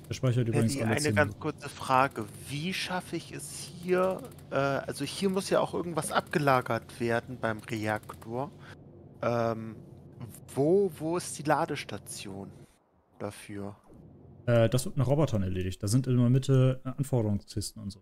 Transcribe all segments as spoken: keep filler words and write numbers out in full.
Der speichert übrigens Paddy, alle eine zehn ganz Minuten. kurze Frage. Wie schaffe ich es hier, äh, also hier muss ja auch irgendwas abgelagert werden beim Reaktor. Ähm, wo, wo ist die Ladestation dafür? Äh, das wird nach Robotern erledigt. Da sind in der Mitte äh, Anforderungskisten und so.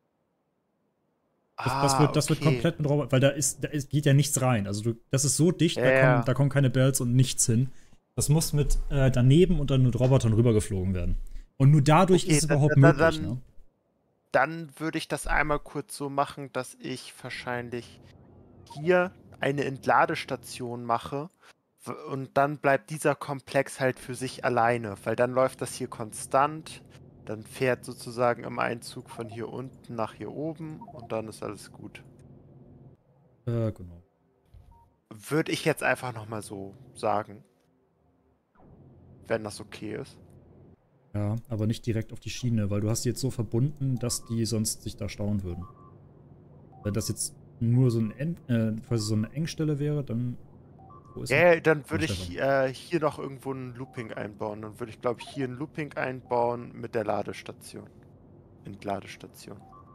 Das, das, Ah, wird, das wird okay. komplett mit Robotern, weil da ist, da ist, geht ja nichts rein. Also du, das ist so dicht, Ja, da, kommen, ja. da kommen keine Bells und nichts hin. Das muss mit äh, daneben und dann mit Robotern rübergeflogen werden. Und nur dadurch Okay, ist es dann, überhaupt dann, möglich, dann, ne? dann würde ich das einmal kurz so machen, dass ich wahrscheinlich hier eine Entladestation mache w- und dann bleibt dieser Komplex halt für sich alleine, weil dann läuft das hier konstant, dann fährt sozusagen im Einzug von hier unten nach hier oben und dann ist alles gut. Äh, genau. Würde ich jetzt einfach nochmal so sagen, wenn das okay ist. Ja, aber nicht direkt auf die Schiene, weil du hast die jetzt so verbunden, dass die sonst sich da stauen würden. Wenn das jetzt nur so, ein End, äh, quasi so eine Engstelle wäre, dann... Wo ist Ja, er? ja, dann Wo würde ist ich er? äh, hier noch irgendwo ein Looping einbauen. Dann würde ich, glaube ich, hier ein Looping einbauen mit der Ladestation. Entladestation.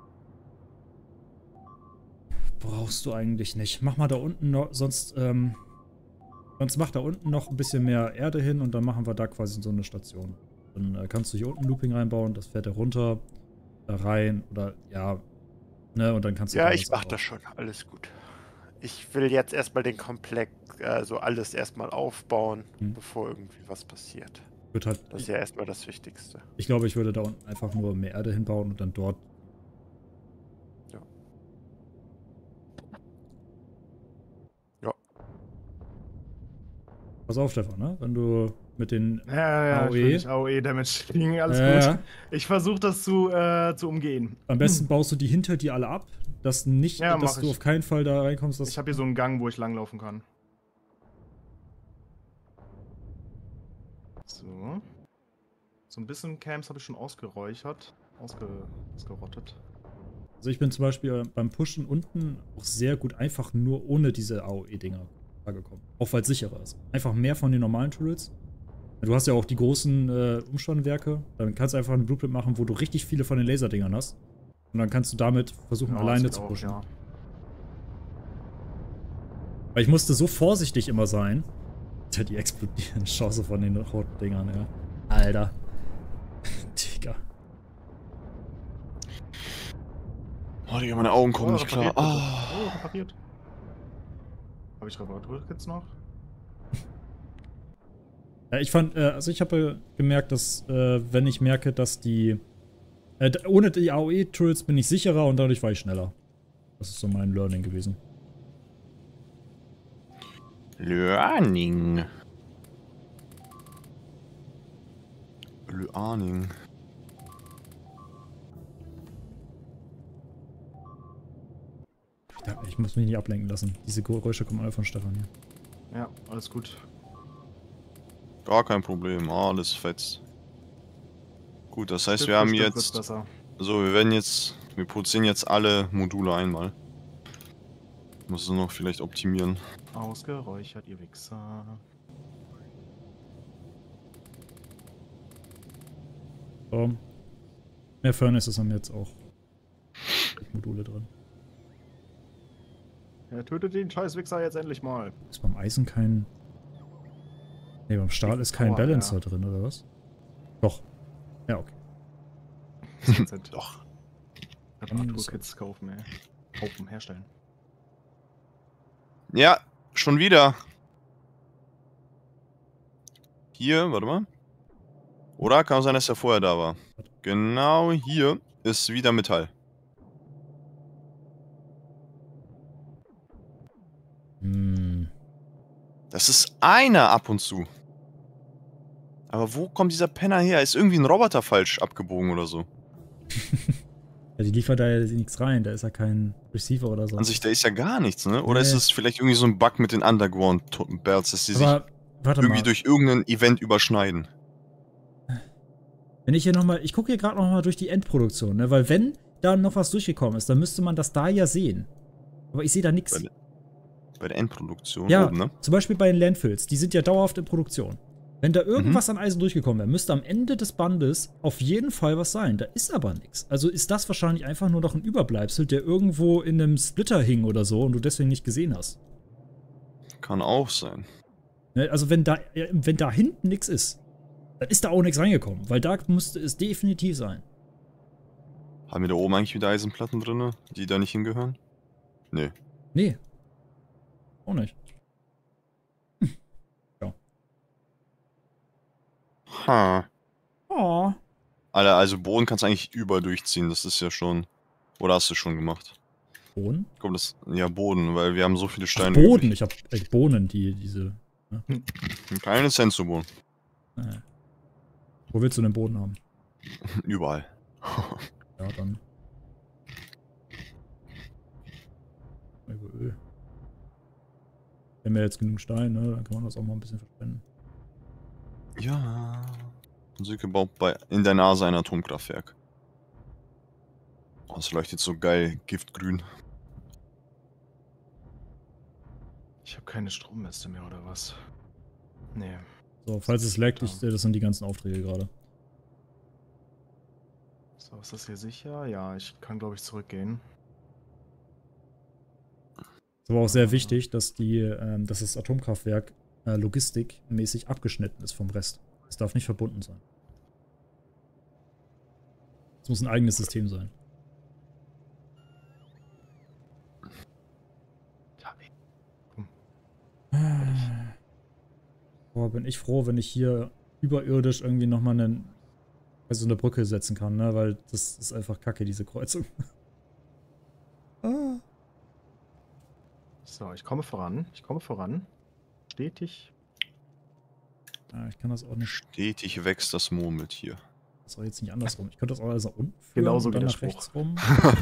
Brauchst du eigentlich nicht. Mach mal da unten noch, sonst, ähm, sonst mach da unten noch ein bisschen mehr Erde hin und dann machen wir da quasi so eine Station. Dann äh, kannst du hier unten ein Looping reinbauen, das fährt er runter, da rein oder, ja, ne, und dann kannst du Ja, da ich mach das schon. Alles gut. Ich will jetzt erstmal den Komplex, also alles erstmal aufbauen, Hm. bevor irgendwie was passiert. Wird halt, Das ist ja erstmal das Wichtigste. ich glaube, ich würde da unten einfach nur mehr Erde hinbauen und dann dort. Ja. Ja. Pass auf, Stefan, ne? Wenn du mit den Ja, ja, ja, A O ich will E, nicht A O E-Damage kriegen, alles äh, gut. Ich versuche das zu, äh, zu umgehen. am besten baust du die hinter dir alle ab, dass nicht, Ja, dass mach du ich. auf keinen Fall da reinkommst. Dass Ich habe hier so einen Gang, wo ich langlaufen kann. So. So ein bisschen Camps habe ich schon ausgeräuchert. Ausge ausgerottet. Also ich bin zum Beispiel beim Pushen unten auch sehr gut einfach nur ohne diese A O E-Dinger gekommen. Auch weil es sicherer ist. Einfach mehr von den normalen Turrets. Du hast ja auch die großen äh, Umspannwerke. Dann kannst du einfach einen Blueprint machen, wo du richtig viele von den Laserdingern hast. Und dann kannst du damit versuchen, Ja, alleine das zu geht auch, pushen. ja. Weil ich musste so vorsichtig immer sein. Alter, die explodieren Chance von den roten Dingern, ja. Alter. Digga. Oh, Digga, meine Augen kommen Oh, nicht klar. repariert, bitte. Ah. Oh, repariert. Habe ich Reparaturkits noch? Ja, ich fand, äh, also ich habe gemerkt, dass, äh, wenn ich merke, dass die, äh, ohne die A O E-Turrets bin ich sicherer und dadurch war ich schneller. Das ist so mein Learning gewesen. Learning. Learning. Ja, ich muss mich nicht ablenken lassen. Diese Geräusche kommen alle von Stefan hier. Ja, alles gut. Gar kein Problem, alles fetzt. Gut, das heißt, Wird wir haben bestimmt kurz jetzt... besser. So, wir werden jetzt... Wir produzieren jetzt alle Module einmal. Muss es noch vielleicht optimieren. Ausgeräuchert, ihr Wichser. So. Mehr Furnaces haben jetzt auch Module drin. Ja, tötet den scheiß Wichser jetzt endlich mal. Ist beim Eisen kein... Ne, beim Stahl ist kein Power, Balancer ja. drin, oder was? Doch. Ja, okay. Doch. Reparaturkits kaufen, ey. Kaufen, herstellen. Ja, schon wieder. Hier, warte mal. Oder kann sein, dass er vorher da war. Genau hier ist wieder Metall. Hm. Das ist einer ab und zu. Aber wo kommt dieser Penner her? Ist irgendwie ein Roboter falsch abgebogen oder so? Ja, die liefert da ja nichts rein. Da ist ja kein Receiver oder so. An sich, da ist ja gar nichts, ne? Oder Nee. ist es vielleicht irgendwie so ein Bug mit den Underground-Belts, dass die sich Aber, warte irgendwie mal. durch irgendein Event überschneiden? Wenn ich hier nochmal, ich gucke hier gerade nochmal durch die Endproduktion, ne? Weil wenn da noch was durchgekommen ist, dann müsste man das da ja sehen. Aber ich sehe da nichts. Bei, der- bei der Endproduktion Ja, oben, ne? zum Beispiel bei den Landfills, die sind ja dauerhaft in Produktion. Wenn da irgendwas mhm. an Eisen durchgekommen wäre, müsste am Ende des Bandes auf jeden Fall was sein. Da ist aber nichts. Also ist das wahrscheinlich einfach nur noch ein Überbleibsel, der irgendwo in einem Splitter hing oder so und du deswegen nicht gesehen hast. Kann auch sein. Ne, also wenn da, wenn da hinten nichts ist, dann ist da auch nichts reingekommen, weil da müsste es definitiv sein. Haben wir da oben eigentlich wieder Eisenplatten drin, die da nicht hingehören? Nee. Nee. Auch nicht. Hm. Ja. Ha. Oh. Alter, also Boden kannst du eigentlich überall durchziehen, das ist ja schon... Oder hast du schon gemacht? Boden? Komm, das... Ja, Boden, weil wir haben so viele Steine. Ach, Boden, ich hab äh, Bohnen, die, diese... Ne? Keine Sensobohnen. Naja. Wo willst du den Boden haben? Überall. Ja, dann. Über Öl. Wir haben ja jetzt genug Stein, ne? Dann kann man das auch mal ein bisschen verschwenden. Ja. Silke baut bei in der Nase ein Atomkraftwerk. Oh, das leuchtet so geil, giftgrün. Ich habe keine Strommeste mehr, oder was? Nee. So, falls es laggt, ich, das sind die ganzen Aufträge gerade. So, ist das hier sicher? Ja, ich kann, glaube ich, zurückgehen. Es war auch sehr wichtig, dass die, ähm, dass das Atomkraftwerk äh, logistikmäßig abgeschnitten ist vom Rest. Es darf nicht verbunden sein. Es muss ein eigenes System sein. Boah, bin ich froh, wenn ich hier überirdisch irgendwie nochmal eine, also eine Brücke setzen kann, ne? Weil das ist einfach kacke, diese Kreuzung. Ah. So, ich komme voran. Ich komme voran. Stetig. Ja, ich kann das auch nicht. Stetig wächst das Murmeltier. Das war jetzt nicht andersrum. Ich könnte das auch alles nach unten führen Genauso und wie dann der nach Spruch. rechts rum.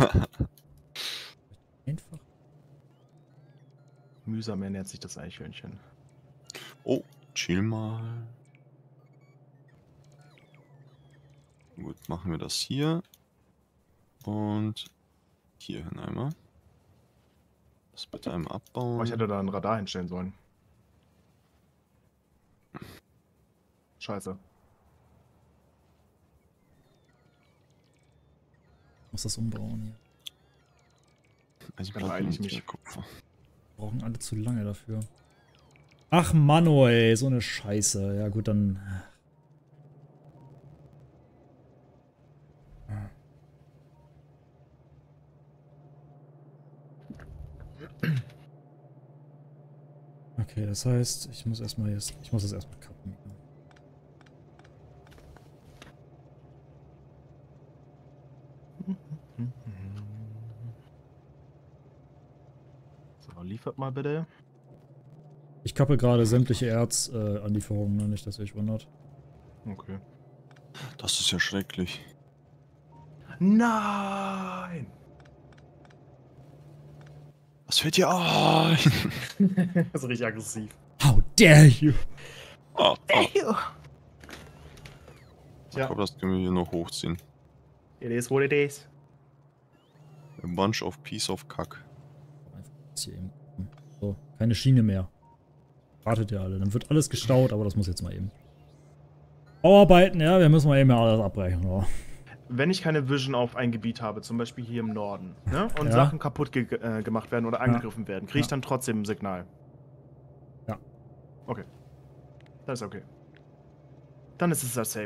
Einfach. Mühsam ernährt sich das Eichhörnchen. Oh, chill mal. Gut, machen wir das hier. Und hier hin einmal. Das bitte einmal abbauen. Oh, ich hätte da ein Radar hinstellen sollen. Scheiße. Ich muss das umbauen hier. Also Dann beeile ich mich. Kupfer. Brauchen alle zu lange dafür. Ach Manno, ey, so eine Scheiße. Ja gut, dann... Okay, das heißt, ich muss erstmal jetzt... Ich muss das erstmal kappen. So, liefert mal bitte. Ich kappe gerade sämtliche Erzanlieferungen, äh, nicht, dass ihr euch wundert. Okay. Das ist ja schrecklich. Nein! Was fällt dir ein? Das ist richtig aggressiv. How dare you! Oh, oh. Ja. Ich glaube, das können wir hier noch hochziehen. It is what it is. A bunch of piece of Kack. Einfach das hier eben. So, keine Schiene mehr. Wartet ihr alle. Dann wird alles gestaut, aber das muss jetzt mal eben. Bauarbeiten, ja, wir müssen mal eben alles abbrechen. Oder? Wenn ich keine Vision auf ein Gebiet habe, zum Beispiel hier im Norden, ne, und Ja. Sachen kaputt ge äh, gemacht werden oder angegriffen werden, kriege ich Ja. dann trotzdem ein Signal? Ja. Okay. Das ist okay. Dann ist es ja safe.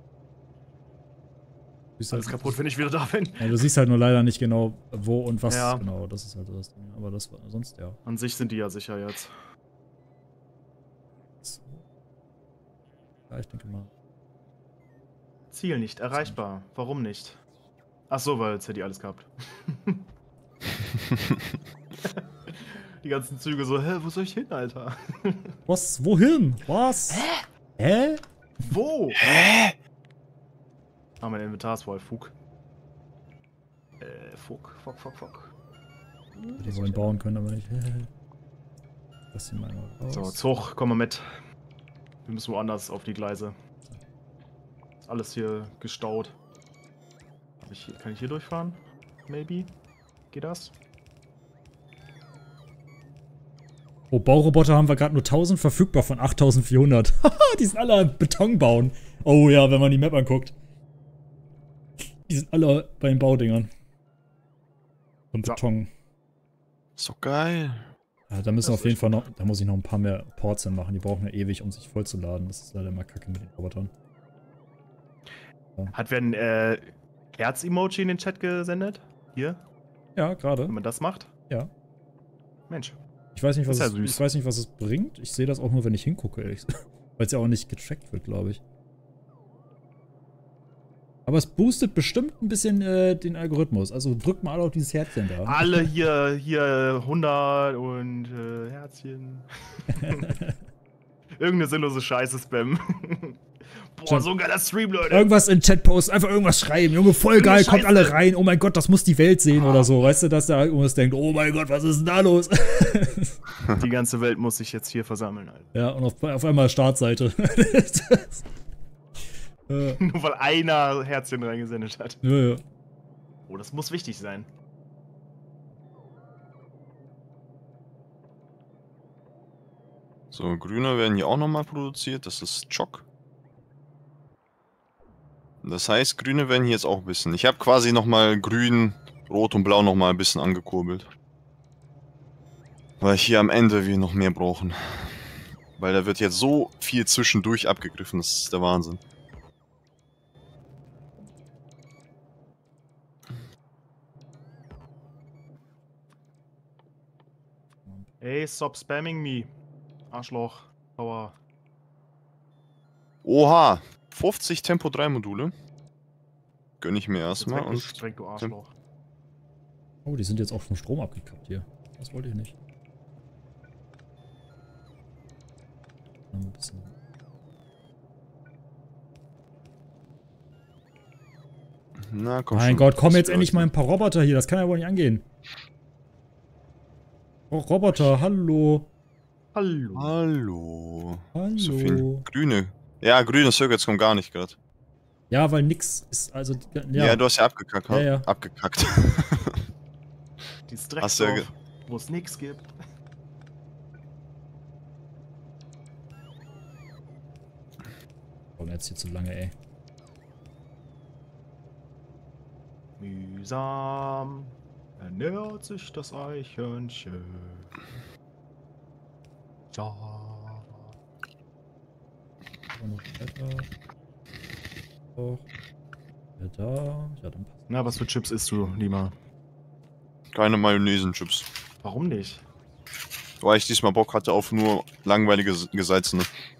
Du siehst Alles halt, kaputt, wenn ich wieder da bin. ja, du siehst halt nur leider nicht genau, wo und was Ja. genau. Das ist halt so das Ding. Aber das war sonst, ja. An sich sind die ja sicher jetzt. So. Ja, ich denke mal. Ziel nicht erreichbar. Warum nicht? Ach so, weil Zeddy alles gehabt. Die ganzen Züge so, hä, wo soll ich hin, Alter? Was? Wohin? Was? Hä? Hä? Wo? Hä? Ah, mein Inventar ist voll. Fug. Äh, Fug, fuck, fuck, fuck. Die wollen bauen können, aber nicht. Lass sie mal raus. So, Zug, komm mal mit. Wir müssen woanders auf die Gleise. Ist alles hier gestaut. Hab ich hier, kann ich hier durchfahren? Maybe? Geht das? Oh, Bauroboter haben wir gerade nur tausend verfügbar von achttausendvierhundert. Die sind alle Beton bauen. Oh ja, wenn man die Map anguckt. Die sind alle bei den Baudingern. Und Beton. Ist doch geil. Ja, da müssen wir auf jeden Fall noch, da muss ich noch ein paar mehr Ports hin machen. Die brauchen ja ewig, um sich vollzuladen. Das ist leider immer kacke mit den Robotern. Ja. Hat wer ein äh, Herz-Emoji in den Chat gesendet? Hier? Ja, gerade. Wenn man das macht? Ja. Mensch. Ich weiß nicht, was, Ist ja es, süß. ich weiß nicht, was es bringt. Ich sehe das auch nur, wenn ich hingucke, ehrlich gesagt. Weil es ja auch nicht getrackt wird, glaube ich. Aber es boostet bestimmt ein bisschen äh, den Algorithmus. Also drückt mal alle auf dieses Herzchen da. Alle hier, hier hundert und äh, Herzchen. Irgendeine sinnlose Scheiße spam. Boah, Schon. so ein geiler Stream, Leute. Irgendwas in den Chat posten, einfach irgendwas schreiben. Junge, voll geil, Irgendeine kommt alle Scheiße. rein. Oh mein Gott, das muss die Welt sehen Ah. oder so. Weißt du, dass da irgendwas denkt, oh mein Gott, was ist denn da los? Die ganze Welt muss sich jetzt hier versammeln, Alter. Ja, und auf, auf einmal Startseite. äh, Nur weil einer Herzchen reingesendet hat. ja, ja. Oh, das muss wichtig sein. So, Grüne werden hier auch nochmal produziert. Das ist Chock. Das heißt, Grüne werden hier jetzt auch ein bisschen. Ich habe quasi nochmal Grün, Rot und Blau nochmal ein bisschen angekurbelt. Weil hier am Ende wir noch mehr brauchen. Weil da wird jetzt so viel zwischendurch abgegriffen. Das ist der Wahnsinn. Ey, stop spamming me. Arschloch. Power. Oha! fünfzig Tempo drei Module. Gönn ich mir Jetzt erstmal. Und weggestreckt, du Arschloch. Oh, die sind jetzt auch vom Strom abgekappt hier. Das wollte ich nicht. Ein bisschen. Na, komm Mein schon. Gott, komm Das jetzt wär- endlich mal ein paar Roboter hier. Das kann ja wohl nicht angehen. Oh, Roboter, hallo. Hallo. Hallo. So Hallo. viel Grüne. Ja, grüne Circuits kommen gar nicht gerade. Ja, weil nix ist, also, Ja. ja. du hast ja abgekackt. Ja, ja. Abgekackt. Dieses Hast du ja Drecksdorf, wo es nix gibt. Warum jetzt hier zu lange, ey. Mühsam ernährt sich das Eichhörnchen. Ja. Aber noch weiter. Doch. Ja, da. Ja, dann passt. Na, was für Chips isst du, Lima? Keine Mayonnaise-Chips. Warum nicht? Weil ich diesmal Bock hatte auf nur langweilige S- gesalzene.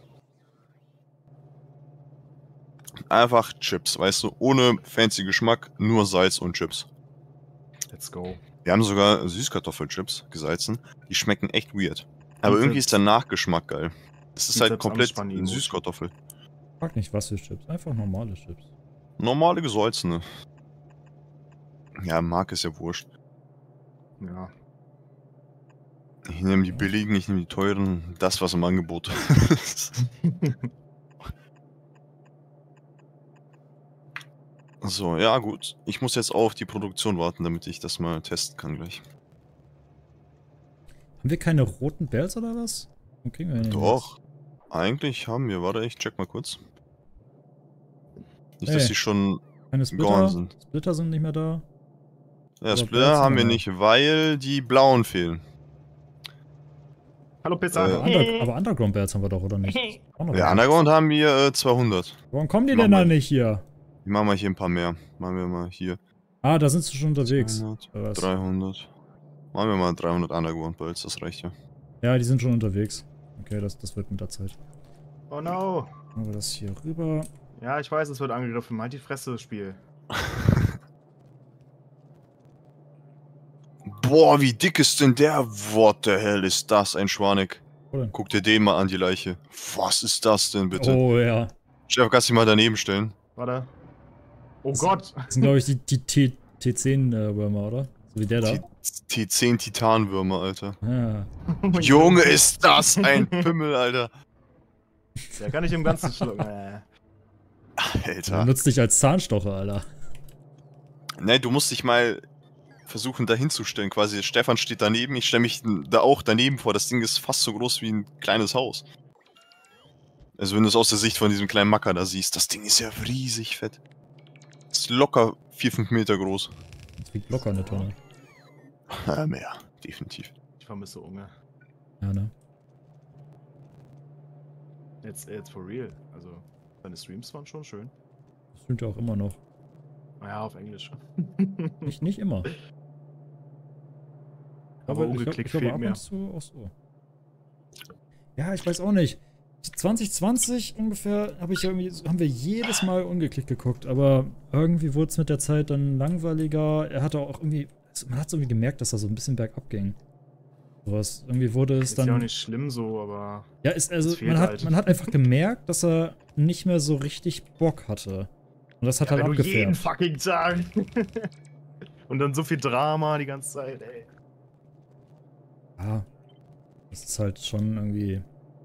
Einfach Chips, weißt du? Ohne fancy Geschmack, nur Salz und Chips. Let's go. Wir haben sogar Süßkartoffelchips gesalzen. Die schmecken echt weird. Aber Und irgendwie ist selbst- der Nachgeschmack geil. Es ist und halt selbst komplett anspannen, die eine Emoji. Süßkartoffel. Ich frag nicht, was für Chips. Einfach normale Chips. Normale gesalzene. Ja, Mark ist ja wurscht. Ja. Ich nehme die billigen, ich nehme die teuren. Das, was im Angebot ist. So, ja gut. Ich muss jetzt auch auf die Produktion warten, damit ich das mal testen kann gleich. Haben wir keine roten Bells oder was? Dann kriegen wir ja nicht Doch. Eigentlich haben wir. Warte, ich check mal kurz. Nicht, dass Ey. die schon... Keine Splitter. Gone sind. Splitter sind nicht mehr da. Ja, Aber Splitter Bells haben wir haben wir. nicht, weil die blauen fehlen. Hallo Pizza. Äh, Under aber Underground Bells haben wir doch, oder nicht? Auch noch Ja, was. Underground haben wir äh, zweihundert. Warum kommen die Mach denn da mal. nicht hier? Die machen wir hier ein paar mehr. Machen wir mal hier. Ah, da sind sie schon unterwegs. zweihundert, Oder was? dreihundert. Machen wir mal dreihundert Underground Bells, das reicht ja. Ja, die sind schon unterwegs. Okay, das, das wird mit der Zeit. Oh no. Machen wir das hier rüber. Ja, ich weiß, es wird angegriffen. Halt die Fresse, Spiel. Boah, wie dick ist denn der? What the hell ist das, ein Schwanek? Wo denn? Guck dir den mal an, die Leiche. Was ist das denn bitte? Oh ja. Chef, kannst du dich mal daneben stellen? Warte. Oh Das- Gott. Das sind, glaube ich, die, die T T zehn-Würmer, oder? So wie der da. T zehn Titanwürmer, Alter. Ja. Oh mein Junge, Gott. ist das ein Pimmel, Alter. Der kann ich im Ganzen schlucken. Äh. Der Alter. nutzt dich als Zahnstocher, Alter. Ne, du musst dich mal versuchen da hinzustellen. Quasi Stefan steht daneben, ich stelle mich da auch daneben vor. Das Ding ist fast so groß wie ein kleines Haus. Also wenn du es aus der Sicht von diesem kleinen Macker da siehst, das Ding ist ja riesig fett. Ist locker vier, fünf Meter groß. Das wiegt locker eine Tonne. Ja, mehr, definitiv. Ich vermisse Unge. Ja, ne? Jetzt, jetzt for real. Also, deine Streams waren schon schön. Das stimmt ja auch immer noch. Naja, auf Englisch. Nicht, nicht immer. Aber ich glaub- ungeklickt ich glaube, fehlt ab mir. und zu auch so. Ja, ich weiß auch nicht. zwanzig zwanzig ungefähr hab ich irgendwie, haben wir jedes Mal ungeklickt geguckt, aber irgendwie wurde es mit der Zeit dann langweiliger. Er hatte auch irgendwie, man hat irgendwie gemerkt, dass er so ein bisschen bergab ging. Sowas. Irgendwie wurde es Ist dann. ja auch nicht schlimm so, aber. Ja, ist also, es fehlt man hat, halt. man hat einfach gemerkt, dass er nicht mehr so richtig Bock hatte. Und das hat Ja, halt wenn du jeden abgefärbt. fucking Tag. Und dann so viel Drama die ganze Zeit, ey. Ja. Das ist halt schon irgendwie.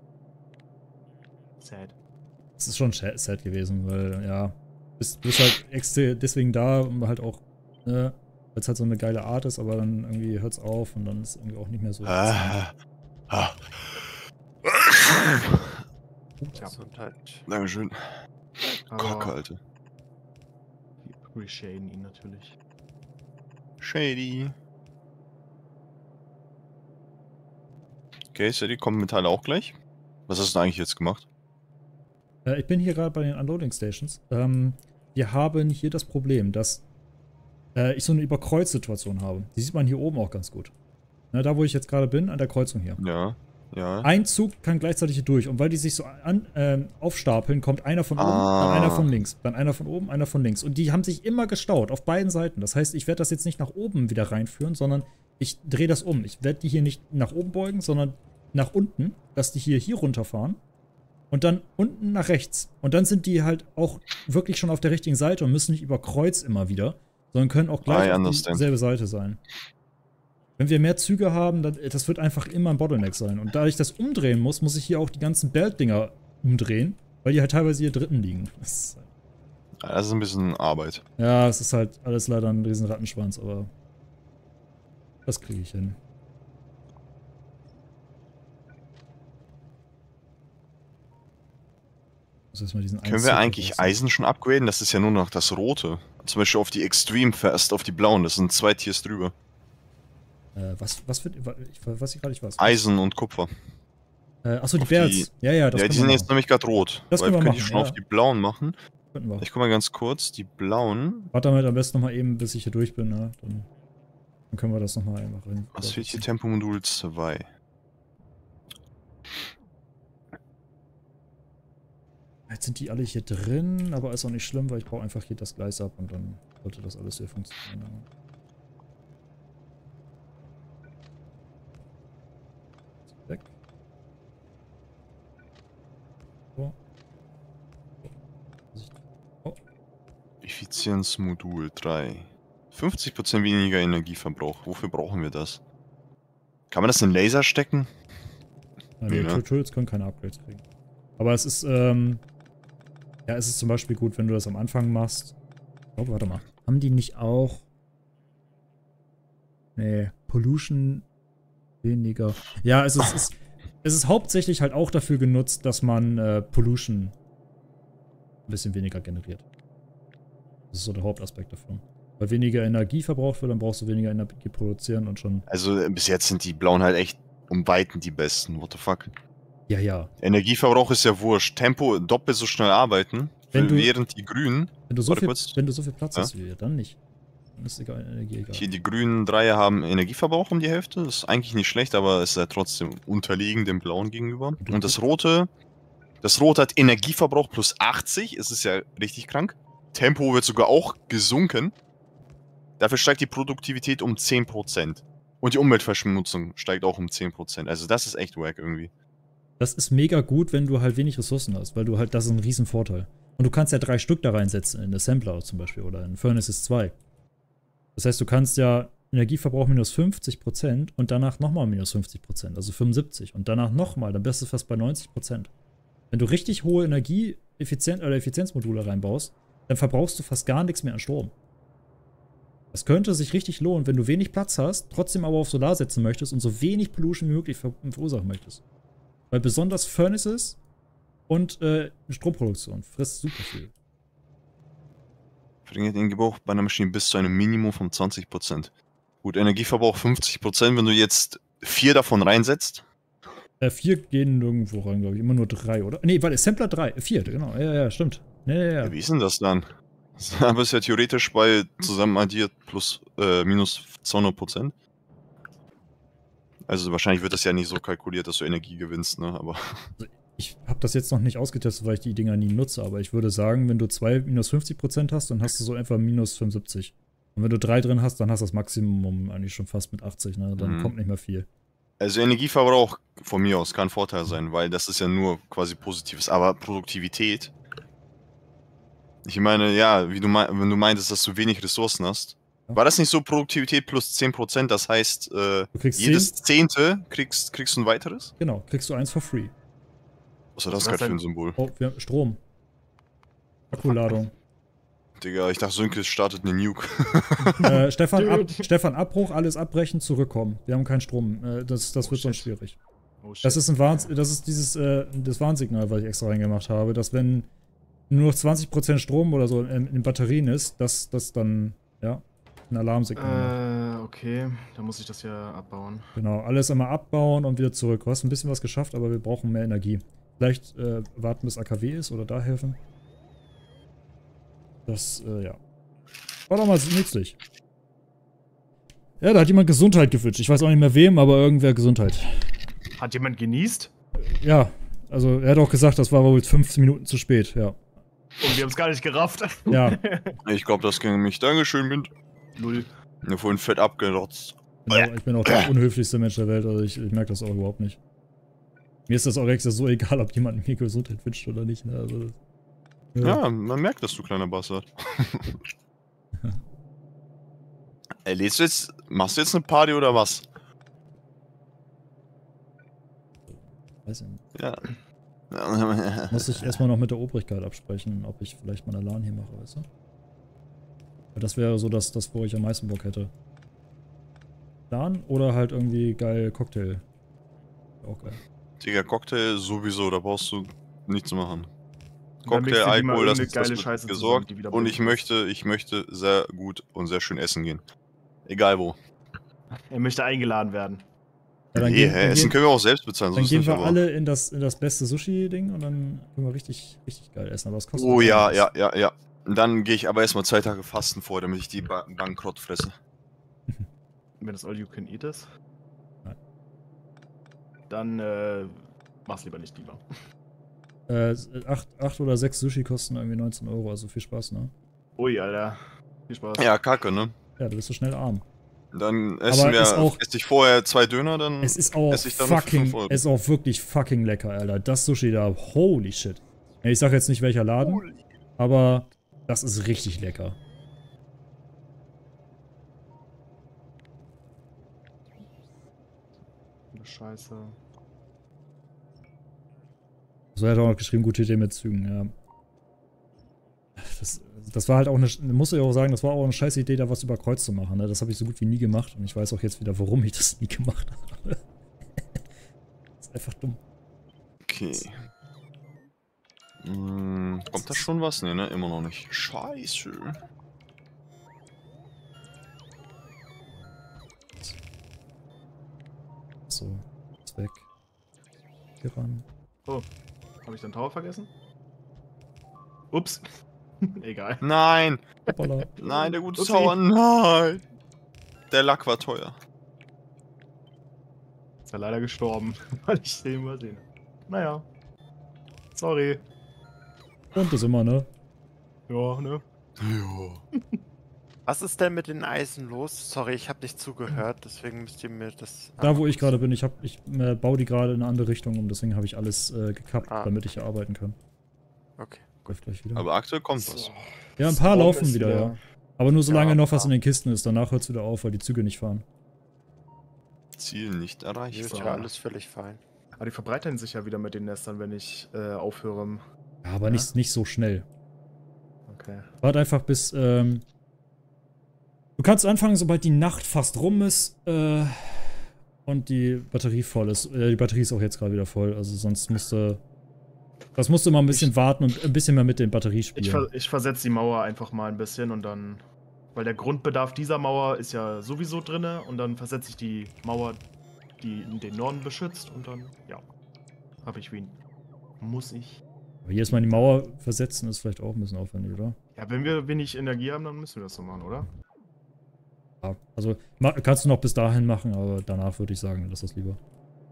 Sad. Es ist schon sha- sad gewesen, weil, ja. Bist, bist halt extra deswegen da, um halt auch, ne, weil es halt so eine geile Art ist, aber dann irgendwie hört's auf und dann ist irgendwie auch nicht mehr so. Ah, ah. Gesundheit. Dankeschön. Kacke, Aber Alter. wir appreciaten ihn natürlich. Shady. Okay, Sadie, kommen Metalle auch gleich? Was hast du denn eigentlich jetzt gemacht? Äh, ich bin hier gerade bei den Unloading Stations. Ähm, wir haben hier das Problem, dass äh, ich so eine Überkreuzsituation habe. Die sieht man hier oben auch ganz gut. Ne, da, wo ich jetzt gerade bin, an der Kreuzung hier. Ja, ja. Ein Zug kann gleichzeitig hier durch. Und weil die sich so an, ähm, aufstapeln, kommt einer von oben, Ah. dann einer von links. Dann einer von oben, einer von links. Und die haben sich immer gestaut, auf beiden Seiten. Das heißt, ich werde das jetzt nicht nach oben wieder reinführen, sondern ich drehe das um. Ich werde die hier nicht nach oben beugen, sondern nach unten, dass die hier, hier runterfahren. Und dann unten nach rechts. Und dann sind die halt auch wirklich schon auf der richtigen Seite und müssen nicht über Kreuz immer wieder, sondern können auch I gleich auf understand. dieselbe Seite sein. Wenn wir mehr Züge haben, dann, das wird einfach immer ein Bottleneck sein. Und da ich das umdrehen muss, muss ich hier auch die ganzen Belt-Dinger umdrehen, weil die halt teilweise hier dritten liegen. Das ist, Das ist ein bisschen Arbeit. ja, es ist halt alles leider ein riesen Rattenschwanz, aber das kriege ich hin. Muss erst mal diesen Können einen wir Zug eigentlich raus- Eisen schon upgraden? Das ist ja nur noch das Rote. Zum Beispiel auf die Extreme Fast, auf die blauen. Das sind zwei Tiers drüber. Äh, was, was wird, ich weiß ich gerade nicht was. Eisen und Kupfer. Äh, achso, die auf Bells. Ja, ja, das Ja, können die wir sind jetzt machen. nämlich gerade rot. Das Weil können wir wir können die machen, schon ja. auf die blauen machen. Könnten wir. Ich guck mal ganz kurz. Die blauen. Warte damit am besten nochmal eben, bis ich hier durch bin, ne? Dann, dann können wir das nochmal einfach rein. Was fehlt hier? Tempomodul zwei. Jetzt sind die alle hier drin, aber ist auch nicht schlimm, weil ich baue einfach hier das Gleis ab und dann sollte das alles hier funktionieren. Weg. So. Oh. Effizienzmodul drei. fünfzig Prozent weniger Energieverbrauch. Wofür brauchen wir das? Kann man das in Laser stecken? Ja, nee, Ja. Tutorials können keine Upgrades kriegen. Aber es ist, ähm, ja, es ist zum Beispiel gut, wenn du das am Anfang machst. Oh, warte mal. Haben die nicht auch. Nee, Pollution weniger. Ja, also es ist, es ist hauptsächlich halt auch dafür genutzt, dass man äh, Pollution ein bisschen weniger generiert. Das ist so der Hauptaspekt davon. Weil weniger Energie verbraucht wird, dann brauchst du weniger Energie produzieren und schon. Also äh, bis jetzt sind die blauen halt echt um Weiten die besten. What the fuck? Ja, ja. Energieverbrauch ist ja wurscht. Tempo doppelt so schnell arbeiten. Wenn du- während die grünen, Wenn du so, Warte viel, kurz. wenn du so viel Platz Ja? hast wie wir, dann nicht. Dann ist egal, Energie egal. hier die grünen Dreier haben Energieverbrauch um die Hälfte. Das ist eigentlich nicht schlecht, aber ist ja trotzdem unterlegen dem blauen gegenüber. Und das rote, das rote hat Energieverbrauch plus achtzig. Es ist ja richtig krank. Tempo wird sogar auch gesunken. Dafür steigt die Produktivität um zehn Prozent. Und die Umweltverschmutzung steigt auch um zehn Prozent. Also das ist echt wack irgendwie. Das ist mega gut, wenn du halt wenig Ressourcen hast, weil du halt, das ist ein Riesenvorteil. Und du kannst ja drei Stück da reinsetzen, in Assembler zum Beispiel oder in Furnaces zwei. Das heißt, du kannst ja Energieverbrauch minus fünfzig Prozent und danach nochmal minus fünfzig Prozent, also fünfundsiebzig. Und danach nochmal, dann bist du fast bei neunzig Prozent. Wenn du richtig hohe Energieeffizienz oder Effizienzmodule reinbaust, dann verbrauchst du fast gar nichts mehr an Strom. Das könnte sich richtig lohnen, wenn du wenig Platz hast, trotzdem aber auf Solar setzen möchtest und so wenig Pollution wie möglich ver verursachen möchtest. Weil besonders Furnaces und äh, Stromproduktion frisst super viel. Verringert den Gebrauch bei einer Maschine bis zu einem Minimum von zwanzig Prozent. Gut, Energieverbrauch fünfzig Prozent, wenn du jetzt vier davon reinsetzt. Äh, vier gehen nirgendwo rein, glaube ich. Immer nur drei, oder? Nee, warte, Sampler drei. Vier, genau. Ja, ja, stimmt. Ja, ja, ja. Ja, wie ist denn das dann? Aber ist ja theoretisch bei zusammen addiert plus äh, minus zweihundert Prozent. Also wahrscheinlich wird das ja nicht so kalkuliert, dass du Energie gewinnst, ne? Aber Ich habe das jetzt noch nicht ausgetestet, weil ich die Dinger nie nutze, aber ich würde sagen, wenn du zwei minus fünfzig Prozent hast, dann hast du so etwa minus fünfundsiebzig. Und wenn du drei drin hast, dann hast du das Maximum eigentlich schon fast mit achtzig, ne? Dann Mhm. kommt nicht mehr viel. also Energieverbrauch von mir aus kann ein Vorteil sein, weil das ist ja nur quasi Positives. Aber Produktivität. Ich meine, ja, wie du mein, wenn du meintest, dass du wenig Ressourcen hast. Ja. War das nicht so Produktivität plus zehn Prozent? Das heißt, äh, Du kriegst jedes zehn, Zehnte kriegst, kriegst du ein weiteres? genau, kriegst du eins for free. Was war das Was gerade für denn? ein Symbol? Oh, wir haben Strom. Akkuladung. Digga, ich dachte, Sönke startet eine Nuke. äh, Stefan, ab, Dude. Stefan, Abbruch, alles abbrechen, zurückkommen. Wir haben keinen Strom. Äh, das das Oh, wird sonst shit. schwierig. Oh, shit. Das ist ein Warns das ist dieses äh, das Warnsignal, was ich extra reingemacht habe, dass wenn nur noch zwanzig Prozent Strom oder so in, in den Batterien ist, dass das dann, ja, ein Alarmsignal macht. Äh, okay. Dann muss ich das ja abbauen. Genau, alles einmal abbauen und wieder zurück. Du hast ein bisschen was geschafft, aber wir brauchen mehr Energie. Vielleicht äh, warten, bis A K W ist oder da helfen. Das, äh, ja. War doch mal nützlich. Ja, da hat jemand Gesundheit gewünscht. Ich weiß auch nicht mehr wem, aber irgendwer Gesundheit. Hat jemand genießt? Ja, also er hat auch gesagt, das war wohl fünfzehn Minuten zu spät, ja. Und wir haben es gar nicht gerafft. Ja. Ich glaube, das ging mich. Dankeschön, Mint. Null. Mir vorhin fett abgerotzt. Ich bin, auch, ich bin auch der unhöflichste Mensch der Welt, also ich, ich merke das auch überhaupt nicht. Mir ist das auch extra so egal, ob jemand mir Gesundheit wünscht oder nicht. Ne? Also, ja. Ja, man merkt, dass du kleiner Bastard. Ey, lädst du jetzt, machst du jetzt eine Party oder was? Weiß ich nicht. Ja. Muss ich erstmal noch mit der Obrigkeit absprechen, ob ich vielleicht mal eine LAN hier mache, weißt du? Weil das wäre so das, das, wo ich am meisten Bock hätte. LAN oder halt irgendwie geil Cocktail. Wäre auch geil. Digga, Cocktail sowieso, da brauchst du nichts zu machen. Dann mixen Cocktail, die mal Alkohol, das, irgendeine ist- das geile wird Scheiße gesorgt. zusammen, die wieder Und ich billig möchte, ich möchte sehr gut und sehr schön essen gehen. Egal wo. Er möchte eingeladen werden. Ja, dann nee, gehen, hä, dann Essen gehen, können wir auch selbst bezahlen. so dann ist gehen nicht, wir aber- alle in das, in das beste Sushi-Ding und dann können wir richtig, richtig geil essen. Aber es kostet Oh auch ja, einiges. ja, ja, ja. Und dann gehe ich aber erstmal zwei Tage fasten vor, damit ich die ba bankrott fresse. Wenn das All You Can Eat ist, Nein. dann äh, mach's lieber nicht lieber. Äh, acht, acht oder sechs Sushi kosten irgendwie neunzehn Euro, also viel Spaß, ne? Ui, Alter. Viel Spaß. Ja, kacke, ne? Ja, du bist so schnell arm. Dann essen Aber wir, ist auch- esse ich vorher zwei Döner, dann Es ist auch esse ich dann noch für fucking, fünf Euro. es ist auch wirklich fucking lecker, Alter. Das Sushi da, holy shit. Ja, ich sag jetzt nicht welcher Laden, aber das ist richtig lecker. Scheiße. So, er hat auch noch geschrieben, gute Idee mit Zügen, ja. Das, das war halt auch eine, muss ich auch sagen, das war auch eine scheiß Idee, da was über Kreuz zu machen, ne? Das habe ich so gut wie nie gemacht und ich weiß auch jetzt wieder, warum ich das nie gemacht habe. Das ist einfach dumm. Okay. Hm, kommt da schon was? Ne, ne? Immer noch nicht. Scheiße. So, ist weg. Hier ran. Oh, habe ich den Tower vergessen? Ups. Egal. Nein! Hoppala. Nein, der gute Upsi. Tower, nein! Der Lack war teuer. Ist ja leider gestorben, weil ich den übersehen habe. Naja. Sorry. Und das immer, ne? Ja, ne? Ja. Was ist denn mit den Eisen los? Sorry, ich habe nicht zugehört, deswegen müsst ihr mir das. Da, wo ich gerade bin, ich, hab, ich äh, baue die gerade in eine andere Richtung um, deswegen habe ich alles äh, gekappt, Ah. damit ich hier arbeiten kann. Okay. Läuft gleich wieder. Aber aktuell kommt was. Ja, ein paar Storm laufen ist wieder, ja. Aber nur Ja, solange ein noch was paar. in den Kisten ist, danach hört es wieder auf, weil die Züge nicht fahren. Ziel nicht Hier erreicht. ist ja alles völlig fein. Aber die verbreitern sich ja wieder mit den Nestern, wenn ich äh, aufhöre. Ja, aber Ja? Nicht, nicht so schnell. Okay. Wart einfach bis, ähm, Du kannst anfangen, sobald die Nacht fast rum ist äh, und die Batterie voll ist. Äh, die Batterie ist auch jetzt gerade wieder voll, also sonst musste. Das musst du mal ein bisschen ich, warten und ein bisschen mehr mit den Batterien spielen. Ich, ver ich versetze die Mauer einfach mal ein bisschen und dann. Weil der Grundbedarf dieser Mauer ist ja sowieso drinne und dann versetze ich die Mauer, die den Norden beschützt und dann, ja. Habe ich wen. Muss ich. Aber jedes Mal die Mauer versetzen ist vielleicht auch ein bisschen aufwendig, oder? Ja, wenn wir wenig Energie haben, dann müssen wir das so machen, oder? Ja, also kannst du noch bis dahin machen, aber danach würde ich sagen, lass das lieber.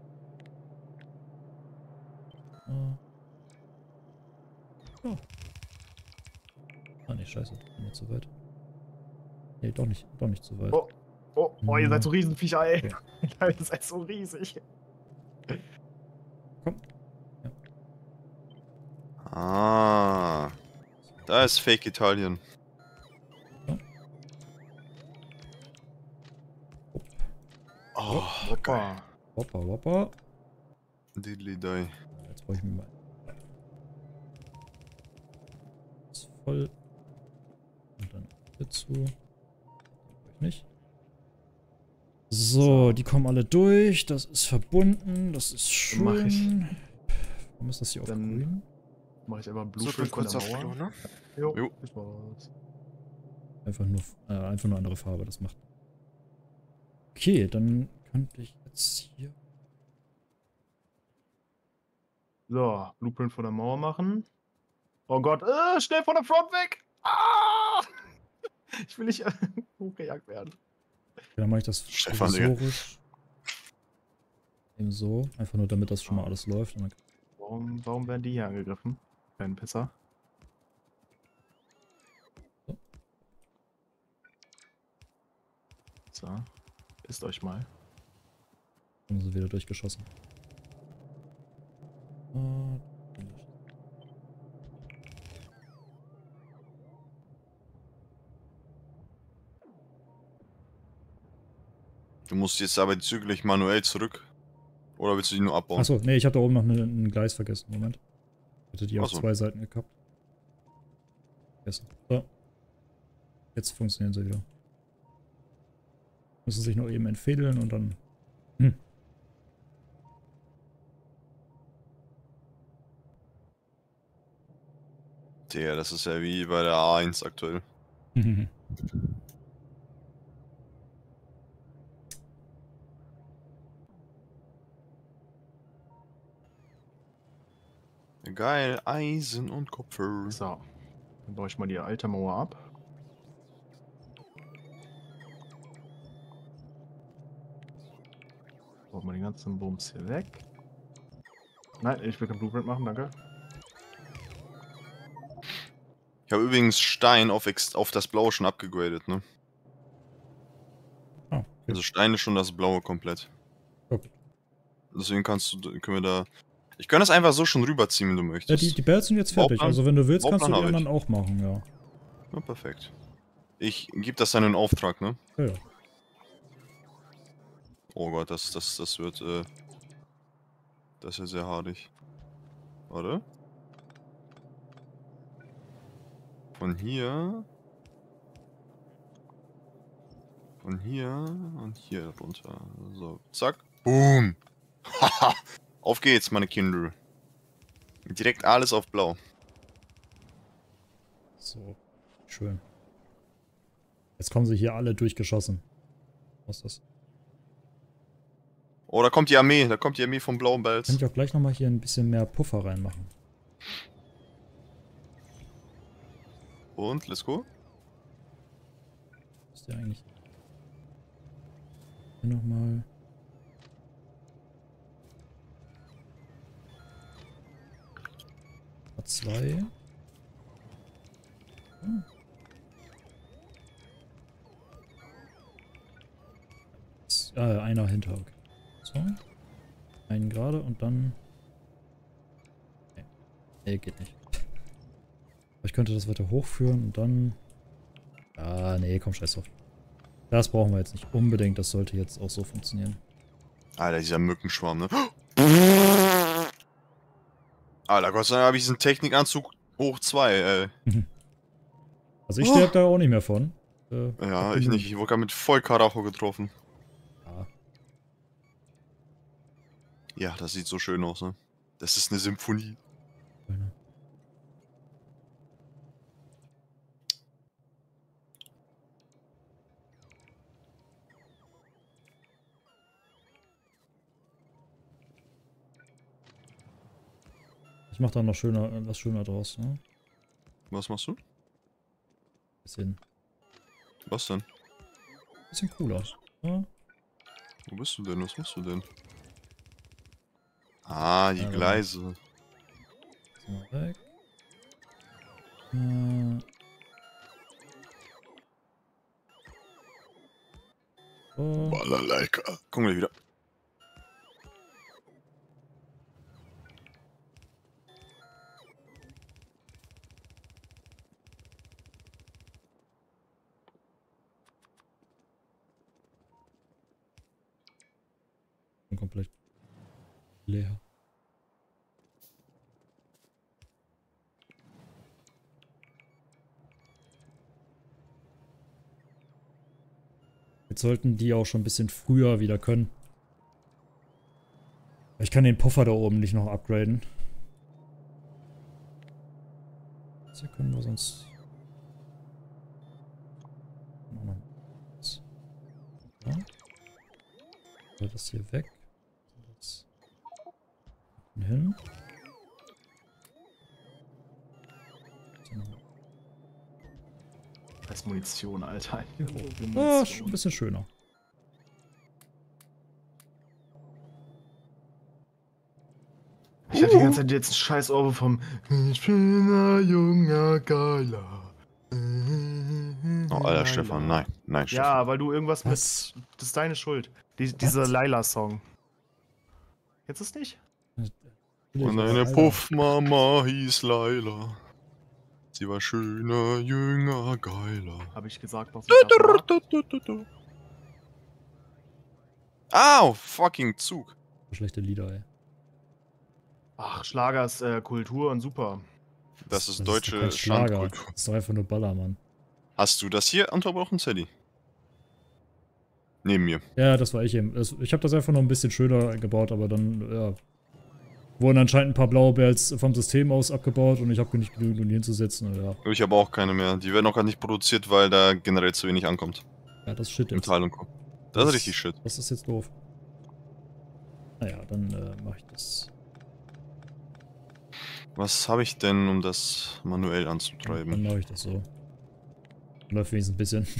Oh. Ah, nee, scheiße. Bin jetzt zu weit. Nee, doch nicht, doch nicht zu weit. Oh, oh, oh, ihr Ja. seid so Riesenviecher, ey. Okay. Ihr seid so riesig. Komm. Ja. Ah. Da ist Fake Italien. Oh, geil. Hoppa. Hoppa, hoppa. Diddly die. Jetzt brauche ich mir mal. Ist voll. Und dann dazu. Brauche ich nicht. So, So. die kommen alle durch. Das ist verbunden. Das ist schön. Mach ich. Warum ist das hier auf Dann- grün? Mach ich einfach einen So, Blueprint von kurz der auf Mauer. Klo, ne? Jo. Jo. Das war's. Einfach nur, äh, einfach nur andere Farbe. Das macht. Okay, dann könnte ich jetzt hier. So, Blueprint von der Mauer machen. Oh Gott, äh, schnell von der Front weg! Ah! Ich will nicht hochgejagt werden. Okay, dann mache ich das Stefan, Digga. provisorisch. Eben so. Einfach nur, damit das schon mal alles läuft. Und dann Warum, warum werden die hier angegriffen? Kein Pisser. So, isst euch mal. haben sie wieder durchgeschossen. Ah, Du musst jetzt aber zügig manuell zurück. Oder willst du die nur abbauen? Achso, nee, ich habe da oben noch eine, ein Gleis vergessen. Moment. Ich hätte die auf Ach so. zwei Seiten gekappt. Vergessen. So. Jetzt funktionieren sie wieder. Müssen sich noch eben entfädeln und dann. Hm. Digga, das ist ja wie bei der A eins aktuell. Geil, Eisen und Kupfer. So, dann baue ich mal die alte Mauer ab. Bauen wir den ganzen Bums hier weg. Nein, ich will kein Blueprint machen, danke. Ich habe übrigens Stein auf, ex auf das Blaue schon abgegradet, ne? Oh, okay. Also Stein ist schon das Blaue komplett. Okay. Deswegen kannst du, können wir da... Ich kann das einfach so schon rüberziehen, wenn du Ja, möchtest. die, die Bells sind jetzt fertig. Bauplan- Also wenn du willst, kannst du die Bauplan hab anderen auch machen, ja. Ja, perfekt. Ich gebe das dann in Auftrag, ne? Ja, ja. Oh Gott, das, das, das wird, äh... Das ist ja sehr haarig. Warte. Von hier... Von hier und hier runter. So, zack. Boom! Haha! Auf geht's, meine Kinder. Direkt alles auf blau. So. Schön. Jetzt kommen sie hier alle durchgeschossen. Was ist das? Oh, da kommt die Armee. Da kommt die Armee vom blauen Kann Bells. ich auch gleich nochmal hier ein bisschen mehr Puffer reinmachen. Und, let's go. Ist der eigentlich. Hier nochmal. Zwei. Hm. S- Äh, einer hinter. Okay. So. Einen gerade und dann. Nee. Nee, geht nicht. Aber ich könnte das weiter hochführen und dann. Ah, nee, komm, scheiß drauf. Das brauchen wir jetzt nicht unbedingt. Das sollte jetzt auch so funktionieren. Alter, dieser Mückenschwarm, ne? Alter, Gott sei Dank habe ich diesen Technikanzug hoch zwei, ey. Also ich sterbe da auch nicht mehr von. Äh, Ja, ich nicht. Ich wurde gerade mit voll Karacho getroffen. Ja. Ja, das sieht so schön aus, ne? Das ist eine Symphonie. Keine. Ich mach da noch schöner, was schöner draus, ne? Was machst du? Bisschen, Was denn? bisschen cooler. Ja? Wo bist du denn? Was machst du denn? Ah, die Ja, genau. Gleise. So, mal weg. Äh. So. Balalaika. Komm gleich wieder. Komplett leer. Jetzt sollten die auch schon ein bisschen früher wieder können. Ich kann den Puffer da oben nicht noch upgraden. Das hier können wir sonst... Ja. Das hier weg. Das hin. Das ist Munition, Alter. Ah, schon ein bisschen schöner. Ich hatte die ganze Zeit jetzt einen scheiß Ohr vom Ich bin ein junger Geiler. Oh, Alter, Stefan, nein. Nein, Stefan. Ja, weil du irgendwas Was? mit... Das ist deine Schuld. Die, dieser Laila-Song. Jetzt ist nicht? Und eine Puffmama hieß Laila. Sie war schöner, jünger, geiler. Habe ich gesagt, was Du, ich du, das du, du, du, du. Au, fucking Zug. Schlechte Lieder, ey. Ach, Schlager ist äh, Kultur und super. Das ist doch deutsche kein Schlager. Standkultur. Das ist doch einfach nur Ballermann. Hast du das hier unterbrochen, Sally? Neben mir. Ja, das war ich eben. Das, ich habe das einfach noch ein bisschen schöner gebaut, aber dann, ja. Wurden anscheinend ein paar blaue Bells vom System aus abgebaut und ich habe nicht genügend, um die hinzusetzen. Ja. Ich habe auch keine mehr. Die werden auch gar nicht produziert, weil da generell zu wenig ankommt. Ja, das ist Shit jetzt. Metall und Co. Das, ist richtig shit. Das ist jetzt doof. Naja, dann äh, mache ich das. Was habe ich denn, um das manuell Dann anzutreiben? mache ich das so. Läuft wenigstens ein bisschen.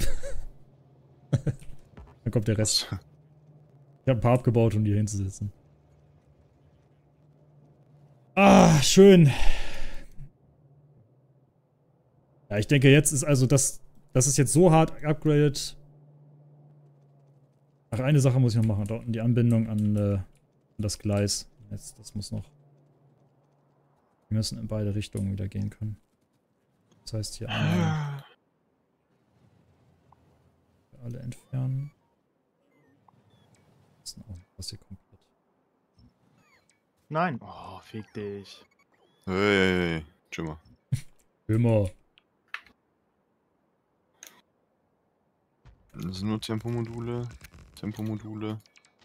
Dann kommt der Rest. Ich habe ein paar abgebaut, um die hinzusetzen. Ah, schön. Ja, ich denke, jetzt ist also das, das ist jetzt so hart upgraded. Ach, eine Sache muss ich noch machen. Da unten die Anbindung an, äh, an das Gleis. Jetzt, das muss noch. Wir müssen in beide Richtungen wieder gehen können. Das heißt hier einmal alle entfernen. Das ist auch das hier komplett. Nein. Oh, fick dich. Hey, hey, hey. Chill mal. Immer. Das sind nur Tempomodule. Tempomodule.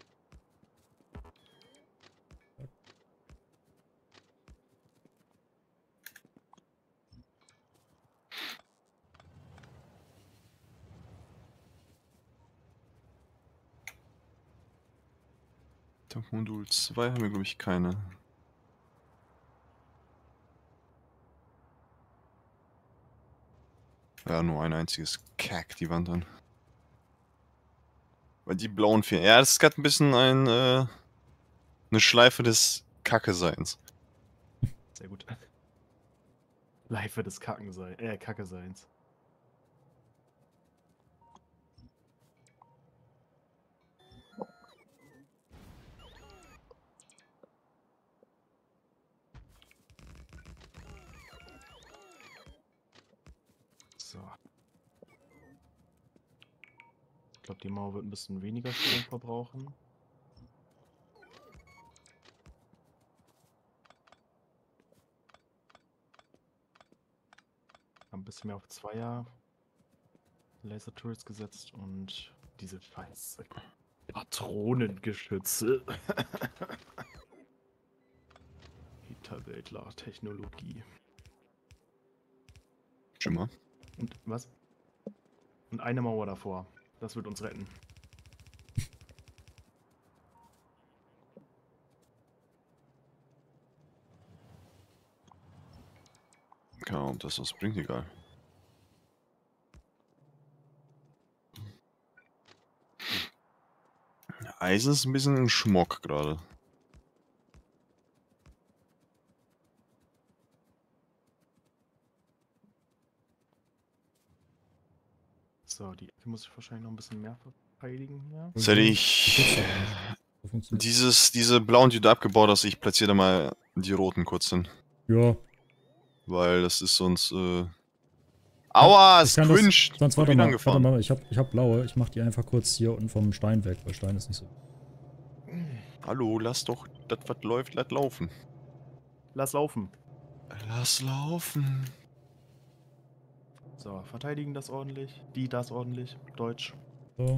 Tempomodul zwei haben wir, glaube ich, keine. Ja, nur ein einziges Kack, die Wand an. Weil die blauen vier. Ja, das ist gerade ein bisschen ein, äh, eine Schleife des Kacke-Seins. Sehr gut. Leife des Kackenseins. Äh, Kacke-Seins. So. Ich glaube, die Mauer wird ein bisschen weniger Strom verbrauchen. Ein bisschen mehr auf Zweier. Laser-Turrets gesetzt und diese scheiß Patronengeschütze. Hinterwäldler-Technologie. Schimmer. Und was? Und eine Mauer davor. Das wird uns retten. Keine Ahnung, ob das was bringt, egal. Eisen ist ein bisschen ein Schmock gerade. So, die Ecke muss ich wahrscheinlich noch ein bisschen mehr verteidigen hier. Soll ich dieses, diese blauen, die du abgebaut hast, ich platziere da mal die roten kurz hin. Ja. Weil das ist sonst, äh... Aua, es quinscht! Sonst warte mal, warte mal, ich hab, ich hab blaue, ich mach die einfach kurz hier unten vom Stein weg, weil Stein ist nicht so... Hallo, lass doch das, was läuft, lass laufen. Lass laufen. Lass laufen. So, verteidigen das ordentlich. Die das ordentlich. Deutsch. So.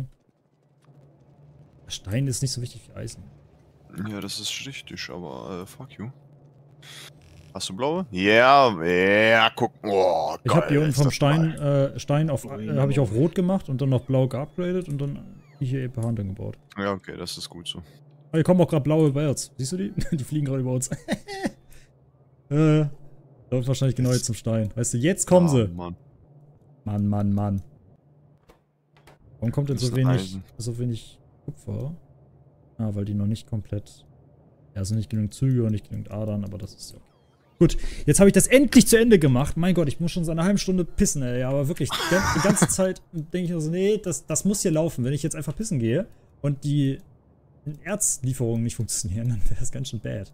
Stein ist nicht so wichtig wie Eisen. Ja, das ist richtig, aber äh, fuck you. Hast du blaue? Ja, yeah, ja, yeah, guck. Oh, ich habe hier unten vom Stein, äh, Stein auf, äh, habe ich auf Rot gemacht und dann auf Blau geupgradet und dann hier eben per Hand gebaut. Ja, okay, das ist gut so. Aber hier kommen auch gerade blaue Birds. Siehst du die? Die fliegen gerade über uns. äh, läuft wahrscheinlich genau jetzt zum Stein. Weißt du, jetzt kommen oh, sie. Mann. Mann, Mann, Mann. Warum kommt denn so wenig, so wenig Kupfer? Ah, weil die noch nicht komplett... Ja, sind nicht genug Züge und nicht genug Adern, aber das ist ja... Gut, jetzt habe ich das endlich zu Ende gemacht. Mein Gott, ich muss schon seit einer halben Stunde pissen, ey. Aber wirklich, die ganze Zeit denke ich mir so, nee, das, das muss hier laufen. Wenn ich jetzt einfach pissen gehe und die Erzlieferungen nicht funktionieren, dann wäre das ganz schön bad.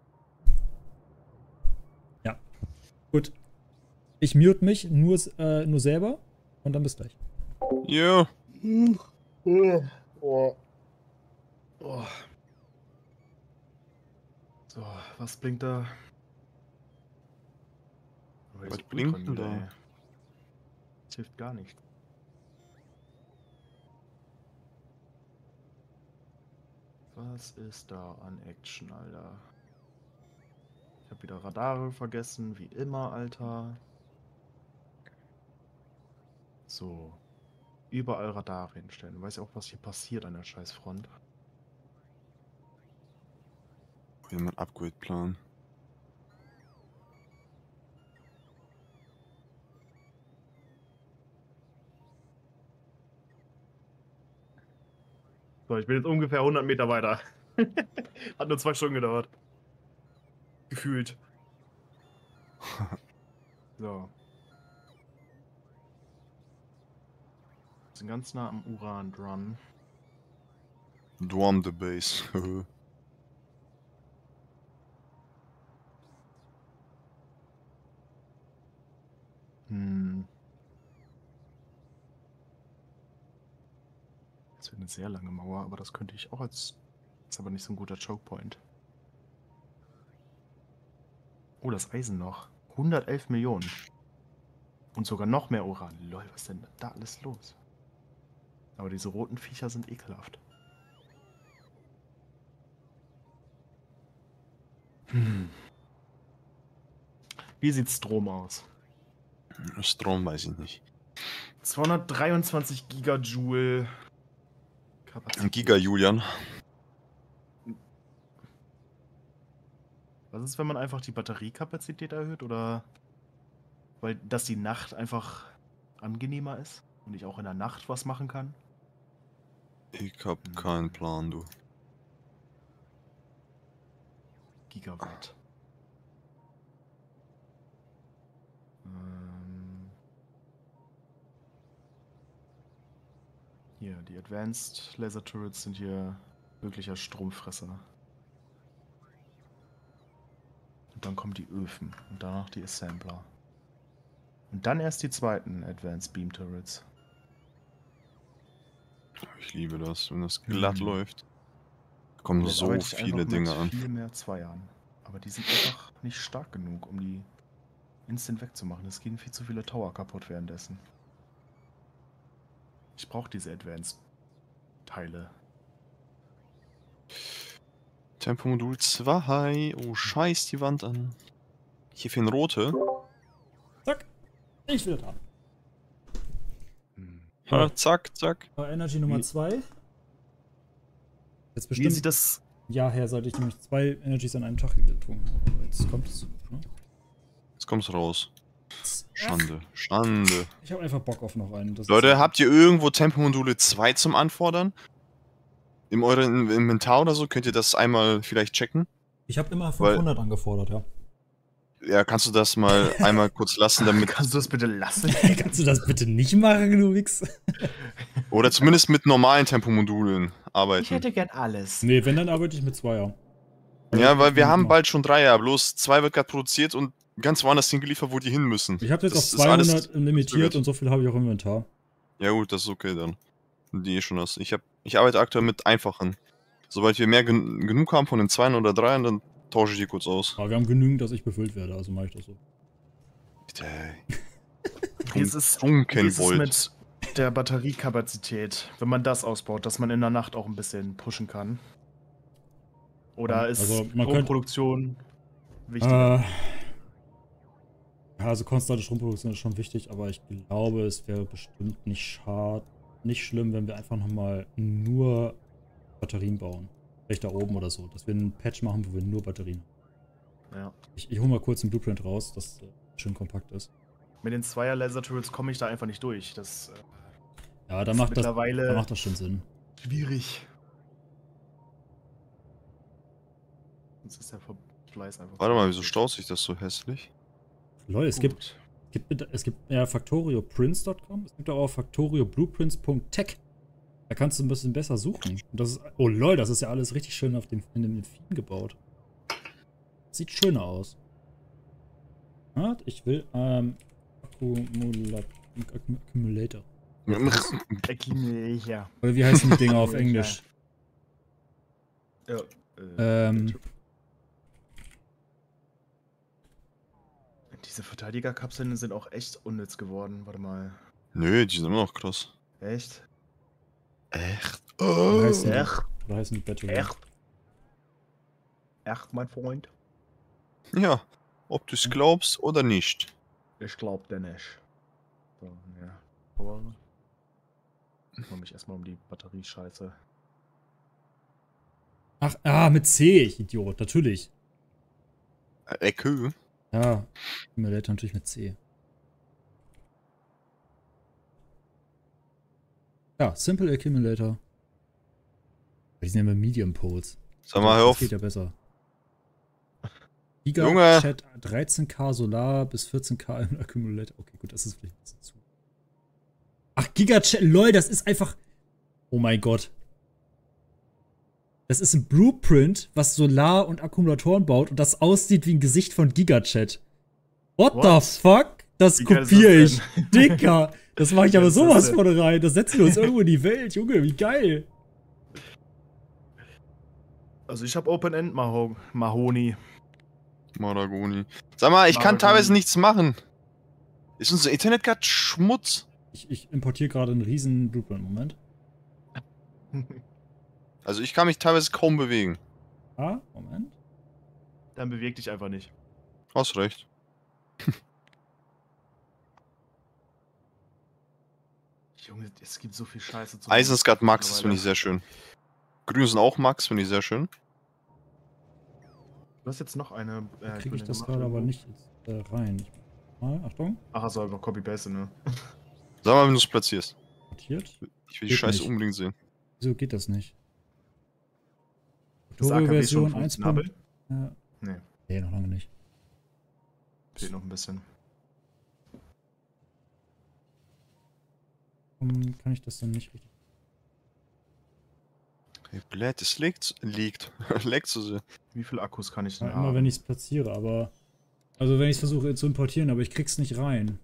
Ja, gut. Ich mute mich nur, äh, nur selber und dann bis gleich. Ja. Oh. Oh. Oh. So, was blinkt da? Was blinkt denn da? Das hilft gar nicht. Was ist da an Action, Alter? Ich habe wieder Radare vergessen, wie immer, Alter. So. Überall Radare hinstellen. Du weißt ja auch, was hier passiert an der Scheißfront. Wir haben einen Upgrade-Plan. So, ich bin jetzt ungefähr hundert Meter weiter. Hat nur zwei Stunden gedauert. Gefühlt. So. Wir sind ganz nah am Uran-Run. Drum the base. Hm. Das wird eine sehr lange Mauer, aber das könnte ich auch als... Ist aber nicht so ein guter Chokepoint. Oh, das Eisen noch. hundertelf Millionen. Und sogar noch mehr Uran. Lol, was ist denn da alles los? Aber diese roten Viecher sind ekelhaft. Hm. Wie sieht Strom aus? Strom weiß ich nicht. zweihundertdreiundzwanzig Gigajoule Kapazität. Giga Julian. Was ist, wenn man einfach die Batteriekapazität erhöht? Oder weil dass die Nacht einfach angenehmer ist und ich auch in der Nacht was machen kann? Ich hab keinen Plan, du. Gigawatt. Ähm hier, die Advanced Laser Turrets sind hier wirklicher Stromfresser. Und dann kommen die Öfen und danach die Assembler. Und dann erst die zweiten Advanced Beam Turrets. Ich liebe das, wenn das glatt Mhm. läuft. Da kommen Jetzt so arbeite ich viele einfach Dinge mit an. viel mehr Zweiern. Aber die sind einfach nicht stark genug, um die instant wegzumachen. Es gehen viel zu viele Tower kaputt währenddessen. Ich brauche diese Advanced-Teile. Tempomodul zwei. Oh, scheiß die Wand an. Hier fehlen rote. Zack. Ich will da. Hm. Ja, zack, zack. Energy Nummer Wie- zwei. Jetzt Wie bestimmt sieht das... ja her, seit ich nämlich zwei Energies an einem Tag getrunken habe. Jetzt kommt es. Ne? Jetzt kommt's raus. Schande, Schande. Ich habe einfach Bock auf noch einen. Das Leute, ist- habt ihr irgendwo Tempomodule zwei zum Anfordern? In eurem Inventar oder so? Könnt ihr das einmal vielleicht checken? Ich habe immer Weil- fünfhundert angefordert, ja. Ja, kannst du das mal einmal kurz lassen, damit. Kannst du das bitte lassen? Kannst du das bitte nicht machen, du Wichs? Oder zumindest mit normalen Tempomodulen arbeiten. gern alles. Nee, wenn, dann arbeite ich mit Zweier. Ja, weil wir Ja, haben genau. bald schon Dreier, bloß zwei wird gerade produziert und ganz woanders hingeliefert, wo die hin müssen. Ich habe jetzt Das auf ist alles zweihundert limitiert verzögert. und so viel habe ich auch im Inventar. Ja gut, das ist okay dann. Die eh schon hast. Ich, hab, ich arbeite aktuell mit einfachen. Sobald wir mehr gen genug haben von den Zweien oder Dreiern, dann tausche ich die kurz aus. Aber wir haben genügend, dass ich befüllt werde, also mache ich das so. Bitte. Wie ist es, wie Trunken ist es wollt. mit der Batteriekapazität, wenn man das ausbaut, dass man in der Nacht auch ein bisschen pushen kann? Oder ist Also, man könnte- Produktion wichtiger? Äh, ja, also konstante Stromproduktion ist schon wichtig, aber ich glaube, es wäre bestimmt nicht schad, nicht schlimm, wenn wir einfach nochmal nur Batterien bauen. Vielleicht da oben oder so, dass wir einen Patch machen, wo wir nur Batterien haben. Ja. Ich, ich hole mal kurz einen Blueprint raus, dass äh, schön kompakt ist. Mit den Zweier Laser Turrets komme ich da einfach nicht durch. Das äh, Ja, da ist macht, das, mittlerweile da macht das schon Sinn. schwierig. Sonst ist der Verschleiß einfach. Warte zu mal, wieso heftig. staut sich das so hässlich? Leute, es gibt, Gut. gibt, mit- es gibt ja Factorio Prints Punkt com, es gibt auch Factorio Blueprints Punkt tech. Da kannst du ein bisschen besser suchen. Und das ist, oh lol, das ist ja alles richtig schön auf dem, in dem Theme gebaut. Sieht schöner aus. Warte, ich will ähm, Akkumula- Akkum- Accumulator. Accumulator. Oder wie heißen die Dinger auf Englisch? Ja. Äh, Ähm, Diese Verteidigerkapseln sind auch echt unnütz geworden. Warte mal. Nö, die sind immer noch krass. Echt? Echt? wie heißen die? Echt? Wie heißen die Battery? Echt? Echt, mein Freund? Ja, ob du es glaubst oder nicht. Ich glaub dir nicht. So, ja. Aber. Ich kümmere mich erstmal um die Batteriescheiße. Ach, ah, mit C, ich Idiot, natürlich. Ecke. Ja, Accumulator natürlich mit C. Ja, Simple Accumulator. Die sind ja mit Medium Poles. Sag mal, hör Das auf. geht ja besser. Junge. Giga Chat dreizehn K Solar bis vierzehn K im Accumulator. Okay, gut, das ist vielleicht ein bisschen zu. Ach, Giga Chat, lol, das ist einfach. Oh mein Gott. Das ist ein Blueprint, was Solar und Akkumulatoren baut und das aussieht wie ein Gesicht von GigaChat. What, What? the fuck? Das Wie geil ist kopiere das ich. denn? Dicker. Das mache ich aber Was ist das sowas denn? von rein. Das setzen wir uns irgendwo in die Welt, Junge. Wie geil. Also ich habe Open-End Maho Mahoni. Maragoni. Sag mal, ich kann Maragoni. teilweise nichts machen. Ist unser Internet gerade Schmutz? Ich, ich importiere gerade einen riesen Blueprint. Moment. Also ich kann mich teilweise kaum bewegen. Ah, Moment. Dann beweg dich einfach nicht. Hast recht. Junge, es gibt so viel Scheiße zu Eisenskat Max, das mittlerweile. finde ich sehr schön. Grün sind auch Max, finde ich sehr schön. Du hast jetzt noch eine. Da Äh, kriege ich grüne das gemacht gerade aber irgendwo. nicht jetzt, äh, rein. Ich, mal, Achtung. Ach, hast du einfach Copy-Paste, ne? Sag mal, wenn du es platzierst. Importiert. Ich will die Geht Scheiße nicht. unbedingt sehen. Wieso geht das nicht? Das A K W schon Version eins. funktionabel? Ja. Nee, Nee, noch lange nicht. fehlt noch ein bisschen. Warum kann ich das dann nicht richtig? Hey, Blät, es liegt. Liegt. Leckt so sehr. Wie viele Akkus kann ich denn Ja, haben? immer wenn ich es platziere, aber. Also wenn ich es versuche zu importieren, aber ich krieg's nicht rein.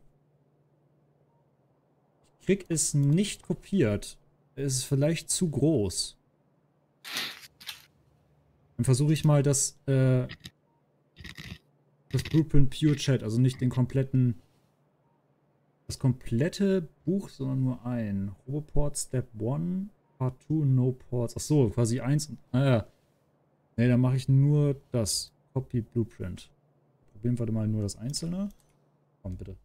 Ich krieg es nicht kopiert. Es ist vielleicht zu groß. Dann versuche ich mal das, äh, das Blueprint Pure Chat, also nicht den kompletten das komplette Buch, sondern nur ein. Roboport Step eins, Part zwei, No Ports. Achso, quasi eins und. Ah ja. Ne, dann mache ich nur das. Copy Blueprint. Probieren wir mal nur das Einzelne. Komm, bitte.